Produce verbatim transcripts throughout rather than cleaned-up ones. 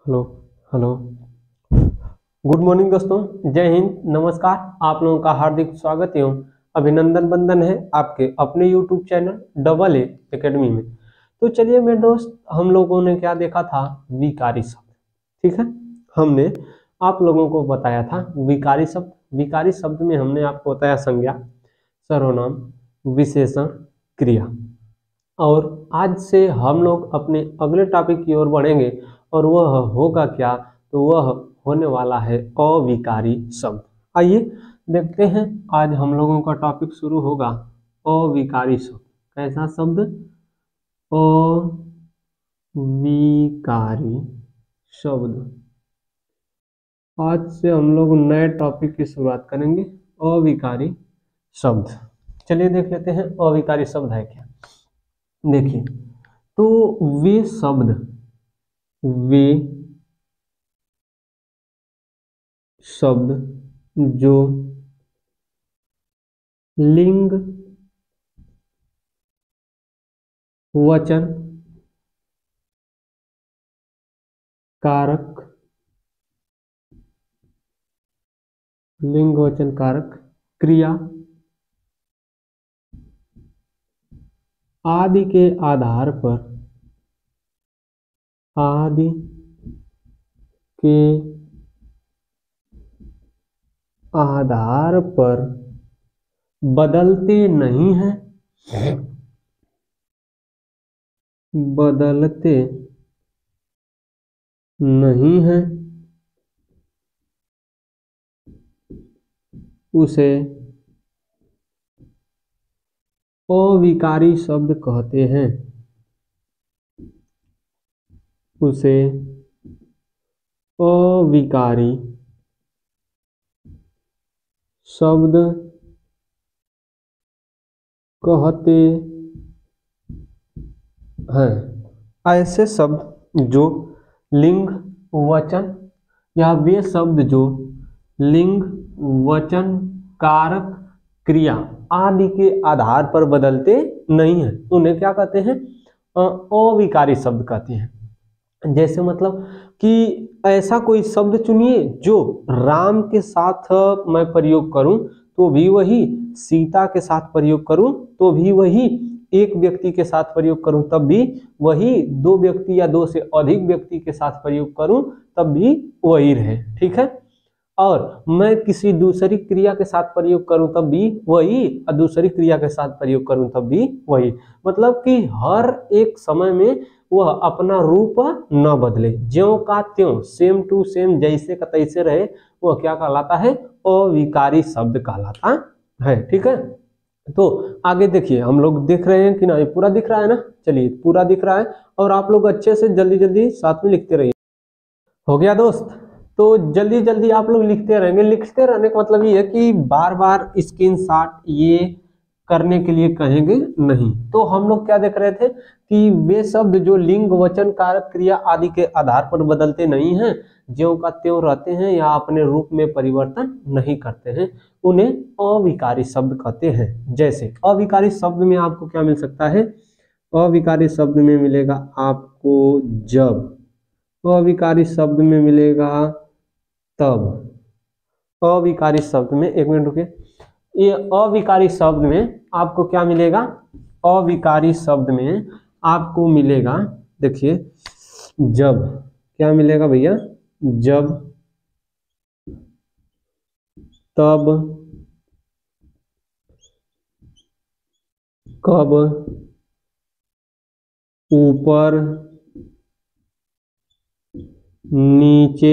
Hello hello good morning दोस्तों, जय हिंद, नमस्कार। आप लोगों का हार्दिक स्वागत एवं अभिनंदन बंदन है आपके अपने YouTube channel double A academy में। तो चलिए मेरे दोस्त, हम लोगों ने क्या देखा था, विकारी शब्द। ठीक है, हमने आप लोगों को बताया था विकारी शब्द। विकारी शब्द में हमने आपको बताया संज्ञा, सर्वनाम, विशेषण, क्रिया। और आज से हम लोग अपने अगले टॉपिक की ओर बढ़ेंगे और वह होगा क्या, तो वह होने वाला है अविकारी शब्द। आइए देखते हैं, आज हम लोगों का टॉपिक शुरू होगा अविकारी शब्द। कैसा शब्द? अविकारी शब्द। आज से हम लोग नए टॉपिक की शुरुआत करेंगे, अविकारी शब्द। चलिए देख लेते हैं अविकारी शब्द है क्या। देखिए, तो वे शब्द वे शब्द जो लिंग, वचन, कारक, लिंग वचन कारक, क्रिया आदि के आधार पर आदि के आधार पर बदलते नहीं हैं बदलते नहीं हैं उसे अविकारी शब्द कहते हैं। उसे अविकारी शब्द कहते हैं। ऐसे शब्द जो लिंग, वचन, या वे शब्द जो लिंग, वचन, कारक, क्रिया आदि के आधार पर बदलते नहीं हैं, उन्हें क्या कहते हैं? अविकारी शब्द कहते हैं। जैसे मतलब कि ऐसा कोई शब्द चुनिए जो राम के साथ मैं प्रयोग करूं तो भी वही, सीता के साथ प्रयोग करूं तो भी वही, एक व्यक्ति के साथ प्रयोग करूं तब भी वही, दो व्यक्ति या दो से अधिक व्यक्ति के साथ प्रयोग करूं तब भी वही रहे। ठीक है, और मैं किसी दूसरी क्रिया के साथ प्रयोग करूं तब भी वही, और दूसरी क्रिया के साथ प्रयोग करूं तब भी वही। मतलब कि हर एक समय में वह अपना रूप न बदले, ज्यों का त्यों, सेम टू सेम, जैसे का तैसे रहे, वह क्या कहलाता है? अविकारी शब्द कहलाता है। ठीक है, तो आगे देखिए, हम लोग देख रहे हैं कि ना, ये पूरा दिख रहा है ना? चलिए, पूरा दिख रहा है और आप लोग अच्छे से जल्दी जल्दी साथ में लिखते रहिए। हो गया दोस्त? तो जल्दी जल्दी आप लोग लिखते रहेंगे। लिखते रहने का मतलब ये है कि बार बार स्क्रीनशॉट ये करने के लिए कहेंगे नहीं। तो हम लोग क्या देख रहे थे कि वे शब्द जो लिंग, वचन, कारक, क्रिया आदि के आधार पर बदलते नहीं हैं, ज्यों का त्यों रहते हैं या अपने रूप में परिवर्तन नहीं करते हैं, उन्हें अविकारी शब्द कहते हैं। जैसे अविकारी शब्द में आपको क्या मिल सकता है? अविकारी शब्द में मिलेगा आपको जब, अविकारी शब्द में मिलेगा तब, अविकारी शब्द में, एक मिनट रुकिए, ये अविकारी शब्द में आपको क्या मिलेगा? अविकारी शब्द में आपको मिलेगा, देखिए, जब, क्या मिलेगा भैया? जब, तब, कब, ऊपर, नीचे,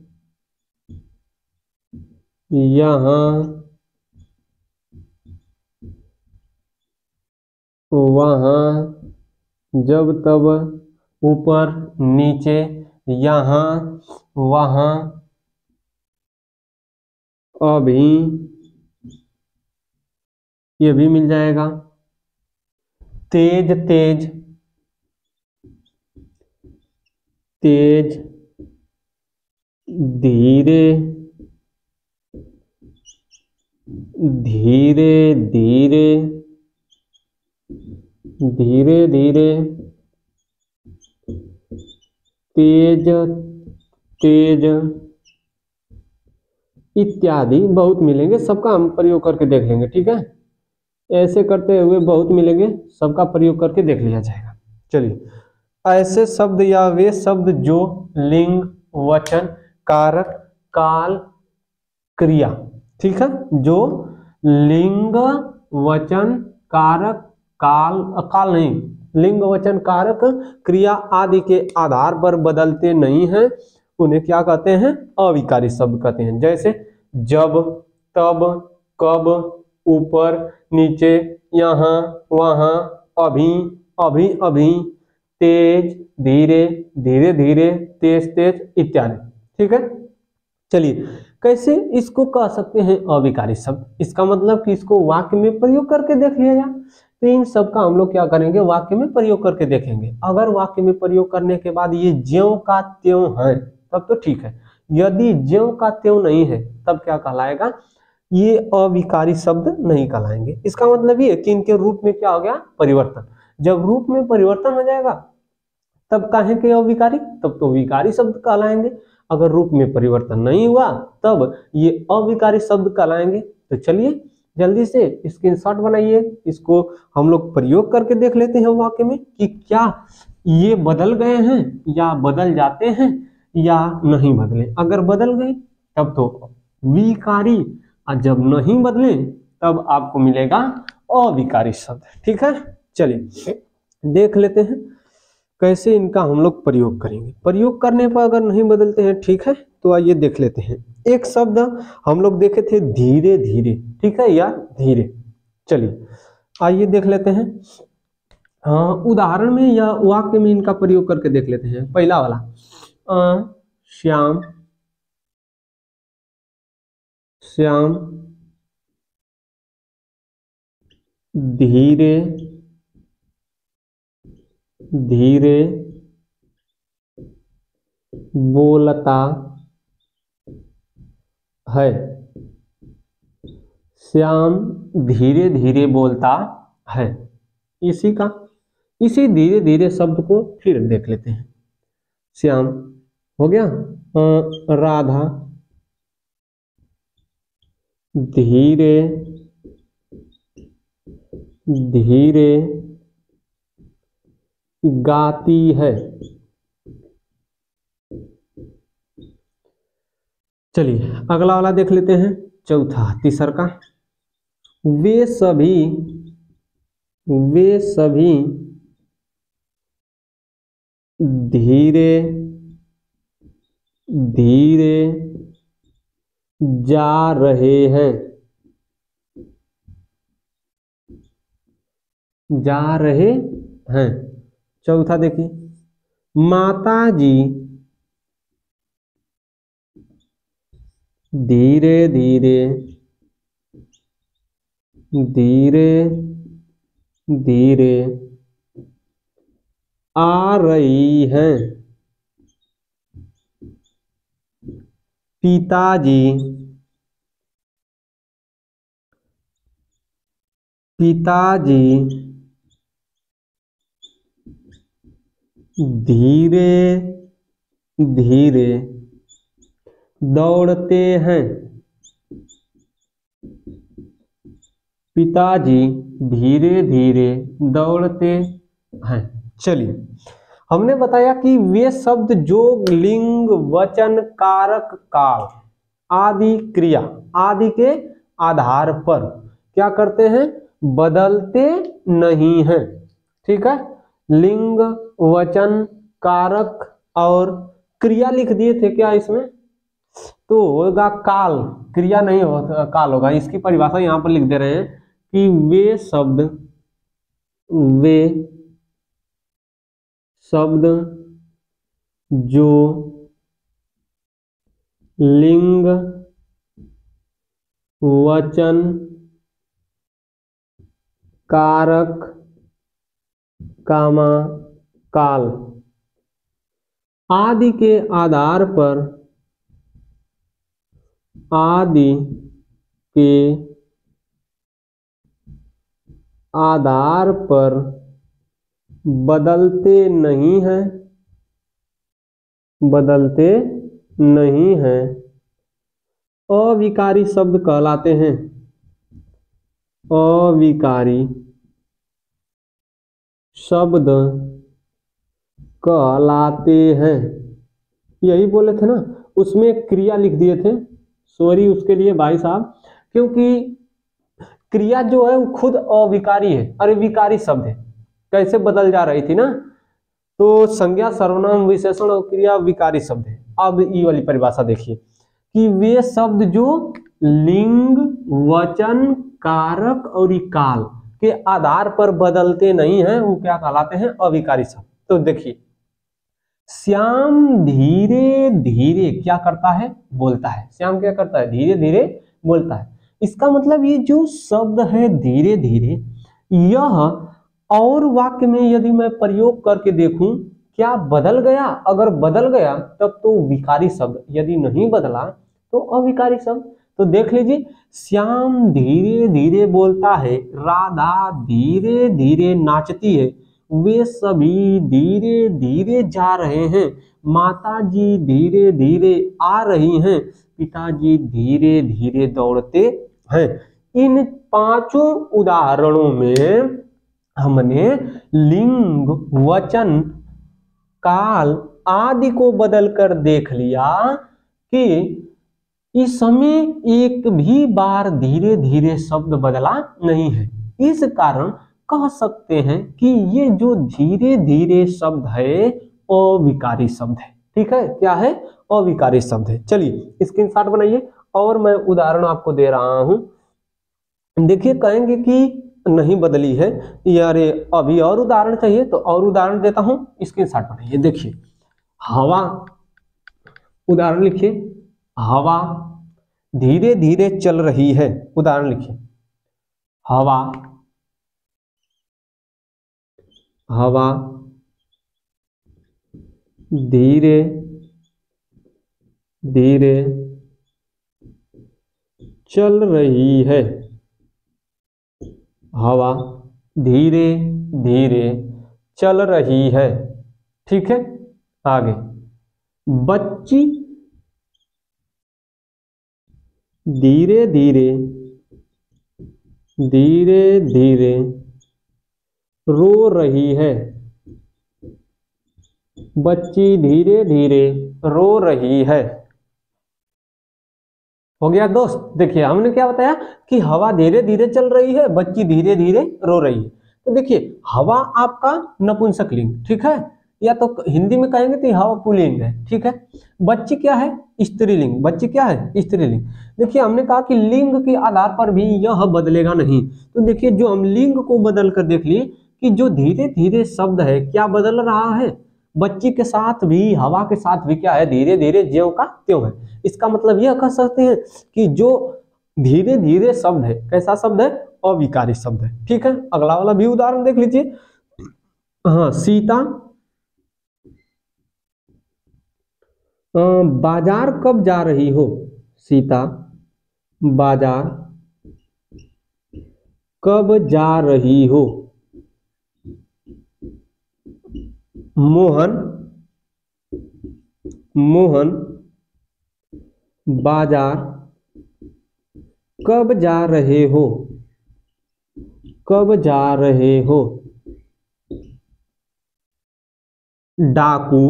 यहाँ, वहाँ, जब तब, ऊपर, नीचे, यहाँ, वहाँ, अभी, ये भी मिल जाएगा। तेज, तेज, तेज, धीरे, धीरे धीरे, धीरे धीरे, तेज तेज इत्यादि बहुत मिलेंगे, सबका हम प्रयोग करके देख लेंगे। ठीक है, ऐसे करते हुए बहुत मिलेंगे, सबका प्रयोग करके देख लिया जाएगा। चलिए, ऐसे शब्द या वे शब्द जो लिंग, वचन, कारक, काल, क्रिया, ठीक है, जो लिंग, वचन, कारक, काल काल नहीं लिंग, वचन, कारक, क्रिया आदि के आधार पर बदलते नहीं हैं, उन्हें क्या कहते हैं? अविकारी शब्द कहते हैं। जैसे जब, तब, कब, ऊपर, नीचे, यहाँ, वहाँ, अभी, अभी अभी, तेज, धीरे, धीरे धीरे, तेज तेज इत्यादि। ठीक है, चलिए कैसे इसको कह सकते हैं अविकारी शब्द? इसका मतलब कि इसको वाक्य में प्रयोग करके देख लिया जाए। तो इन सब का हम लोग क्या करेंगे? वाक्य में प्रयोग करके देखेंगे। अगर वाक्य में प्रयोग करने के बाद ये ज्यों का त्यों है तब तो ठीक है, यदि ज्यों का त्यों नहीं है तब क्या कहलाएगा? ये अविकारी शब्द नहीं कहलाएंगे। इसका मतलब ये कि इनके रूप में क्या हो गया? परिवर्तन। जब रूप में परिवर्तन हो जाएगा तब काहे के अविकारी? तब तो विकारी शब्द कहलाएंगे। अगर रूप में परिवर्तन नहीं हुआ तब ये अविकारी शब्द कहलाएंगे। तो चलिए जल्दी से स्क्रीनशॉट बनाइए, इसको हम लोग प्रयोग करके देख लेते हैं वाक्य में कि क्या ये बदल गए हैं या बदल जाते हैं या नहीं बदले। अगर बदल गए तब तो विकारी, और जब नहीं बदले तब आपको मिलेगा अविकारी शब्द। ठीक है, चलिए देख लेते हैं कैसे इनका हम लोग प्रयोग करेंगे। प्रयोग करने पर अगर नहीं बदलते हैं, ठीक है, तो आइए देख लेते हैं। एक शब्द हम लोग देखे थे धीरे धीरे, ठीक है, या धीरे। चलिए आइए देख लेते हैं। हाँ, उदाहरण में या वाक्य में इनका प्रयोग करके देख लेते हैं। पहला वाला, आ, श्याम श्याम धीरे धीरे बोलता है। श्याम धीरे धीरे बोलता है। इसी का इसी धीरे धीरे शब्द को फिर देख लेते हैं। श्याम हो गया। अ, राधा धीरे धीरे गाती है। चलिए अगला वाला देख लेते हैं, चौथा तीसर का। वे सभी वे सभी धीरे धीरे जा रहे हैं। जा रहे हैं। चौथा देखिए, माता जी धीरे धीरे धीरे धीरे आ रही हैं। पिताजी पिताजी धीरे धीरे दौड़ते हैं। पिताजी धीरे धीरे दौड़ते हैं। चलिए हमने बताया कि वे शब्द जो लिंग, वचन, कारक, काल आदि क्रिया आदि के आधार पर क्या करते हैं? बदलते नहीं हैं। ठीक है, लिंग, वचन, कारक और क्रिया लिख दिए थे क्या इसमें? तो होगा काल, क्रिया नहीं होगा, काल होगा। इसकी परिभाषा यहां पर लिख दे रहे हैं कि वे शब्द वे शब्द जो लिंग, वचन, कारक, कामा, काल आदि के आधार पर आदि के आधार पर बदलते नहीं हैं बदलते नहीं है अविकारी शब्द कहलाते हैं। अविकारी शब्द कहलाते हैं, यही बोले थे ना, उसमें क्रिया लिख दिए थे, सॉरी उसके लिए भाई साहब, क्योंकि क्रिया जो है वो खुद अविकारी है, अरे विकारी शब्द है, कैसे बदल जा रही थी ना, तो संज्ञा सर्वनाम विशेषण और क्रिया विकारी शब्द है। अब ये वाली परिभाषा देखिए कि वे शब्द जो लिंग, वचन, कारक और काल के आधार पर बदलते नहीं हैं वो क्या कहलाते हैं? अविकारी शब्द। तो देखिए, श्याम धीरे धीरे क्या करता है? बोलता है। श्याम क्या करता है? धीरे धीरे बोलता है। इसका मतलब ये जो शब्द है धीरे धीरे, यह और वाक्य में यदि मैं प्रयोग करके देखूं क्या बदल गया? अगर बदल गया तब तो विकारी शब्द, यदि नहीं बदला तो अविकारी शब्द। तो देख लीजिए, श्याम धीरे धीरे बोलता है, राधा धीरे धीरे नाचती है, वे सभी धीरे धीरे जा रहे हैं, माता जी धीरे धीरे आ रही हैं, पिताजी धीरे धीरे दौड़ते हैं। इन पांचों उदाहरणों में हमने लिंग, वचन, काल आदि को बदलकर देख लिया कि इस समय एक भी बार धीरे धीरे शब्द बदला नहीं है। इस कारण कह सकते हैं कि ये जो धीरे धीरे शब्द है अविकारी शब्द है। ठीक है, क्या है? अविकारी शब्द है। चलिए स्क्रीनशॉट बनाइए और मैं उदाहरण आपको दे रहा हूं। देखिए, कहेंगे कि नहीं बदली है यार, अभी और उदाहरण चाहिए तो और उदाहरण देता हूं, स्क्रीनशॉट बनाइए। देखिए, हवा, उदाहरण लिखिए, हवा धीरे धीरे चल रही है। उदाहरण लिखिए, हवा हवा धीरे धीरे चल रही है। हवा धीरे धीरे चल रही है। ठीक है, आगे, बच्ची धीरे धीरे धीरे धीरे रो रही है। बच्ची धीरे धीरे रो रही है। हो गया दोस्त। देखिए, हमने क्या बताया कि हवा धीरे धीरे चल रही है, बच्ची धीरे धीरे रो रही है। तो देखिए, हवा आपका नपुंसक लिंग, ठीक है, या तो हिंदी में कहेंगे तो हवा पुल्लिंग है। ठीक है, बच्ची क्या है? स्त्रीलिंग। बच्ची क्या है? स्त्रीलिंग। देखिए, हमने कहा कि लिंग के आधार पर भी यह बदलेगा नहीं। तो देखिए, जो हम लिंग को बदल कर देख लिए कि जो धीरे धीरे शब्द है क्या बदल रहा है? बच्ची के साथ भी, हवा के साथ भी क्या है? धीरे धीरे ज्यों का त्यों है। इसका मतलब यह कह सकते हैं कि जो धीरे धीरे शब्द है कैसा शब्द है? अविकारी शब्द है। ठीक है, अगला वाला भी उदाहरण देख लीजिए। हाँ, सीता बाजार कब जा रही हो? सीता बाजार कब जा रही हो? मोहन मोहन बाजार कब जा रहे हो? कब जा रहे हो? डाकू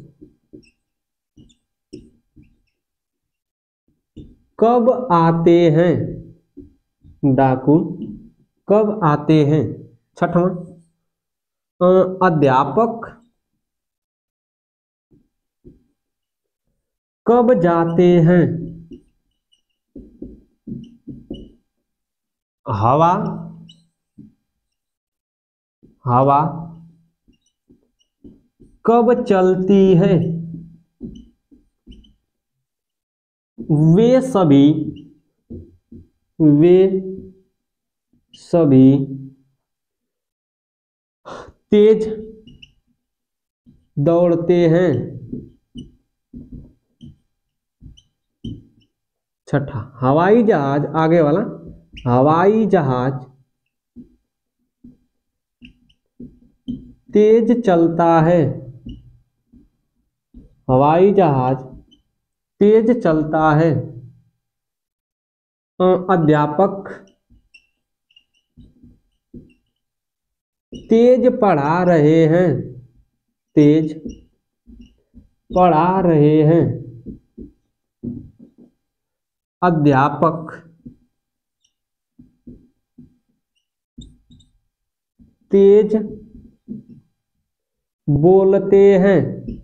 कब आते हैं? डाकू कब आते हैं? छठवां, अध्यापक कब जाते हैं? हवा हवा कब चलती है? वे सभी वे सभी तेज दौड़ते हैं। छठा, हवाई जहाज, आगे वाला, हवाई जहाज तेज चलता है। हवाई जहाज तेज चलता है। अध्यापक तेज पढ़ा रहे हैं। तेज पढ़ा रहे हैं। अध्यापक तेज बोलते हैं।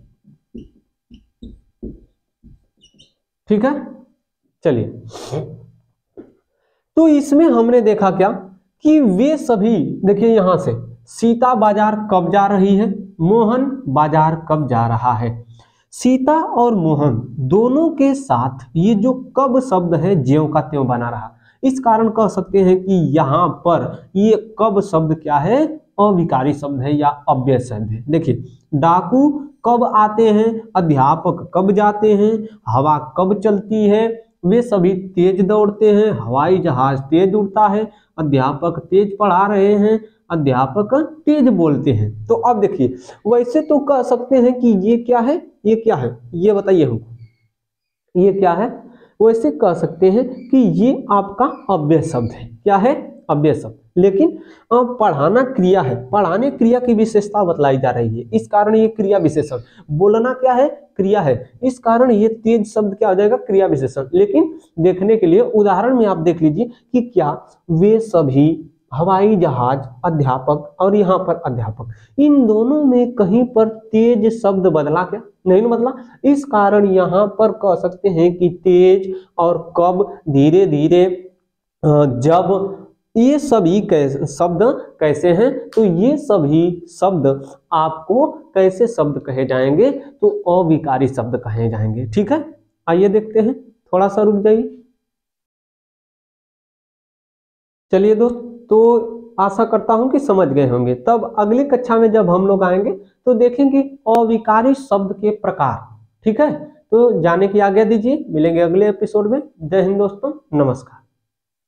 ठीक है, चलिए। तो इसमें हमने देखा क्या कि वे सभी, देखिए यहां से, सीता बाजार कब जा रही है, मोहन बाजार कब जा रहा है। सीता और मोहन दोनों के साथ ये जो कब शब्द है ज्यों का त्यों बना रहा। इस कारण कह सकते हैं कि यहाँ पर ये कब शब्द क्या है, अविकारी शब्द है या अव्यय शब्द है। देखिए, डाकू कब आते हैं, अध्यापक कब जाते हैं, हवा कब चलती है, वे सभी तेज दौड़ते हैं, हवाई जहाज तेज उड़ता है, अध्यापक तेज पढ़ा रहे हैं, अध्यापक तेज बोलते हैं। तो अब देखिए, वैसे तो कह सकते हैं कि ये क्या है, ये क्या है, ये बताइए हमको, ये क्या है। वैसे कह सकते हैं कि ये आपका अव्यय शब्द है। क्या है, अव्यय शब्द। लेकिन पढ़ाना क्रिया है, पढ़ाने क्रिया की विशेषता बतलाई जा रही है, इस कारण ये क्रिया विशेषण। बोलना क्या है, क्रिया है, इस कारण ये तेज शब्द क्या हो जाएगा, क्रिया विशेषण। लेकिन देखने के लिए उदाहरण में आप देख लीजिए कि क्या वे सभी, हवाई जहाज, अध्यापक और यहाँ पर अध्यापक, इन दोनों में कहीं पर तेज शब्द बदला क्या, नहीं बदला। इस कारण यहाँ पर कह सकते हैं कि तेज और कब, धीरे धीरे, जब, ये सभी कैसे शब्द कैसे हैं, तो ये सभी शब्द आपको कैसे शब्द कहे जाएंगे, तो अविकारी शब्द कहे जाएंगे। ठीक है, आइए देखते हैं, थोड़ा सा रुक जाइए। चलिए दोस्त, तो आशा करता हूं कि समझ गए होंगे। तब अगली कक्षा में जब हम लोग आएंगे तो देखेंगे अविकारी शब्द के प्रकार। ठीक है, तो जाने की आज्ञा दीजिए, मिलेंगे अगले एपिसोड में। जय हिंद दोस्तों, नमस्कार।